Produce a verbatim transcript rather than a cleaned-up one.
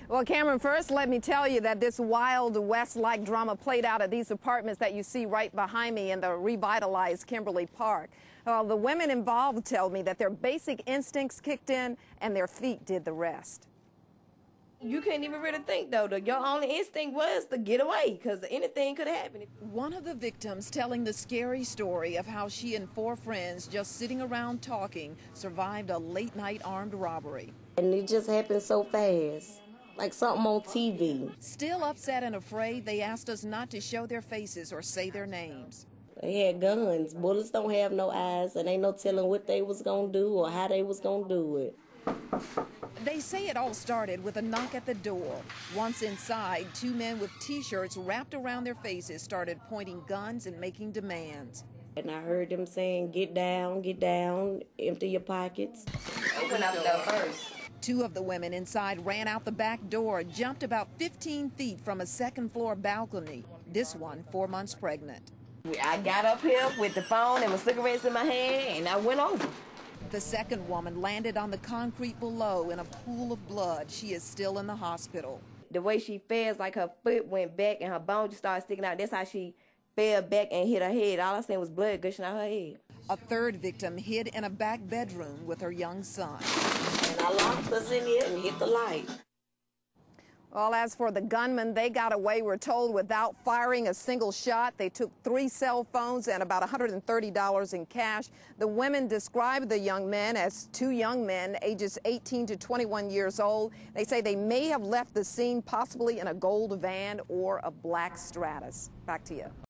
Well, Cameron, first let me tell you that this Wild West-like drama played out at these apartments that you see right behind me in the revitalized Kimberly Park. Well, the women involved tell me that their basic instincts kicked in and their feet did the rest. You can't even really think, though. The, your only instinct was to get away, because anything could happen. One of the victims telling the scary story of how she and four friends, just sitting around talking, survived a late-night armed robbery. And it just happened so fast, like something on T V. Still upset and afraid, they asked us not to show their faces or say their names. They had guns. Bullets don't have no eyes, and ain't no telling what they was gonna do or how they was gonna do it. They say it all started with a knock at the door. Once inside, two men with T-shirts wrapped around their faces started pointing guns and making demands. And I heard them saying, "Get down, get down, empty your pockets." They went out there first. Two of the women inside ran out the back door, jumped about fifteen feet from a second-floor balcony. This one, four months pregnant. I got up here with the phone and my cigarettes in my hand, and I went over. The second woman landed on the concrete below in a pool of blood. She is still in the hospital. The way she fell, like her foot went back and her bone just started sticking out. That's how she fell back and hit her head. All I seen was blood gushing out her head. A third victim hid in a back bedroom with her young son. And I locked us in here and hit the light. Well, as for the gunmen, they got away, we're told, without firing a single shot. They took three cell phones and about one hundred thirty dollars in cash. The women described the young men as two young men, ages eighteen to twenty-one years old. They say they may have left the scene possibly in a gold van or a black Stratus. Back to you.